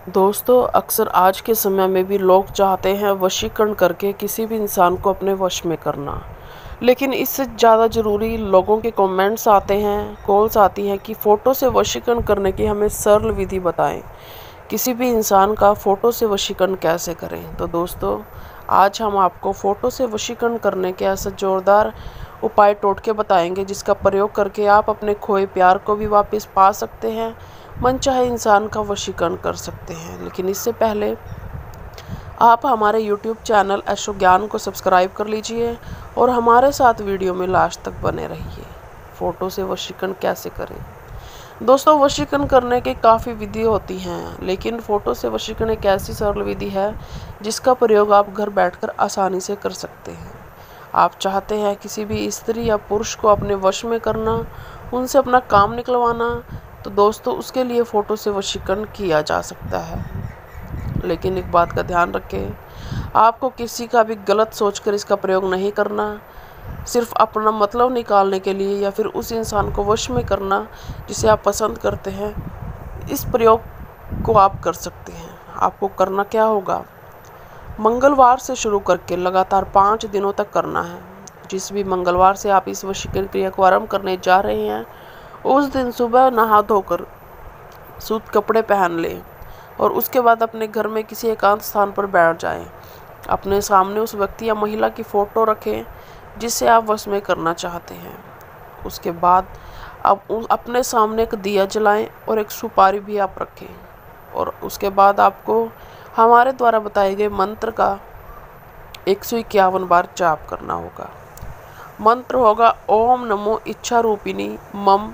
दोस्तों, अक्सर आज के समय में भी लोग चाहते हैं वशीकरण करके किसी भी इंसान को अपने वश में करना। लेकिन इससे ज़्यादा ज़रूरी लोगों के कमेंट्स आते हैं, कॉल्स आती हैं कि फ़ोटो से वशीकरण करने की हमें सरल विधि बताएं। किसी भी इंसान का फ़ोटो से वशीकरण कैसे करें। तो दोस्तों, आज हम आपको फ़ोटो से वशीकरण करने के ऐसे ज़ोरदार उपाय टोटके बताएंगे जिसका प्रयोग करके आप अपने खोए प्यार को भी वापस पा सकते हैं, मनचाहे इंसान का वशीकरण कर सकते हैं। लेकिन इससे पहले आप हमारे YouTube चैनल ऐशो ज्ञान को सब्सक्राइब कर लीजिए और हमारे साथ वीडियो में लास्ट तक बने रहिए। फ़ोटो से वशीकरण कैसे करें। दोस्तों, वशीकरण करने की काफ़ी विधि होती हैं, लेकिन फ़ोटो से वशीकरण एक ऐसी सरल विधि है जिसका प्रयोग आप घर बैठकर आसानी से कर सकते हैं। आप चाहते हैं किसी भी स्त्री या पुरुष को अपने वश में करना, उनसे अपना काम निकलवाना, तो दोस्तों उसके लिए फ़ोटो से वशीकरण किया जा सकता है। लेकिन एक बात का ध्यान रखें, आपको किसी का भी गलत सोचकर इसका प्रयोग नहीं करना। सिर्फ अपना मतलब निकालने के लिए या फिर उस इंसान को वश में करना जिसे आप पसंद करते हैं, इस प्रयोग को आप कर सकते हैं। आपको करना क्या होगा, मंगलवार से शुरू करके लगातार 5 दिनों तक करना है। जिस भी मंगलवार से आप इस वशीकरण क्रिया को आरंभ करने जा रहे हैं, उस दिन सुबह नहा धोकर सूत कपड़े पहन लें और उसके बाद अपने घर में किसी एकांत स्थान पर बैठ जाएं। अपने सामने उस व्यक्ति या महिला की फ़ोटो रखें जिसे आप वश में करना चाहते हैं। उसके बाद आप अपने सामने एक दिया जलाएं और एक सुपारी भी आप रखें और उसके बाद आपको हमारे द्वारा बताए गए मंत्र का 151 बार जाप करना होगा। मंत्र होगा ओम नमो इच्छा रूपिणी मम।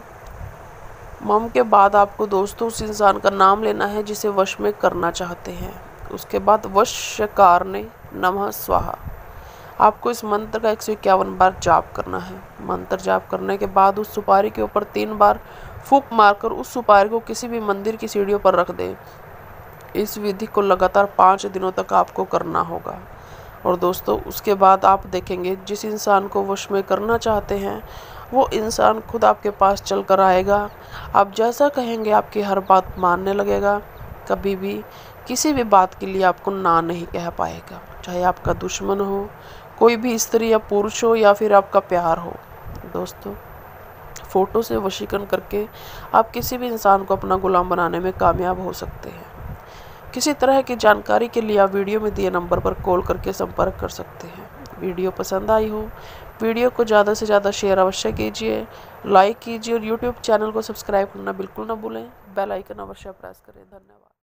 मम के बाद आपको दोस्तों उस इंसान का नाम लेना है जिसे वश में करना चाहते हैं। उसके बाद वशकारणे नमः स्वाहा। आपको इस मंत्र का 151 बार जाप करना है। मंत्र जाप करने के बाद उस सुपारी के ऊपर 3 बार फूंक मारकर उस सुपारी को किसी भी मंदिर की सीढ़ियों पर रख दें। इस विधि को लगातार 5 दिनों तक आपको करना होगा और दोस्तों उसके बाद आप देखेंगे जिस इंसान को वश में करना चाहते हैं वो इंसान खुद आपके पास चल कर आएगा। आप जैसा कहेंगे आपकी हर बात मानने लगेगा। कभी भी किसी भी बात के लिए आपको ना नहीं कह पाएगा, चाहे आपका दुश्मन हो, कोई भी स्त्री या पुरुष हो या फिर आपका प्यार हो। दोस्तों, फ़ोटो से वशीकरण करके आप किसी भी इंसान को अपना गुलाम बनाने में कामयाब हो सकते हैं। किसी तरह की जानकारी के लिए आप वीडियो में दिए नंबर पर कॉल करके संपर्क कर सकते हैं। वीडियो पसंद आई हो, वीडियो को ज़्यादा से ज़्यादा शेयर अवश्य कीजिए, लाइक कीजिए और YouTube चैनल को सब्सक्राइब करना बिल्कुल ना भूलें। बेल आइकन अवश्य प्रेस करें। धन्यवाद।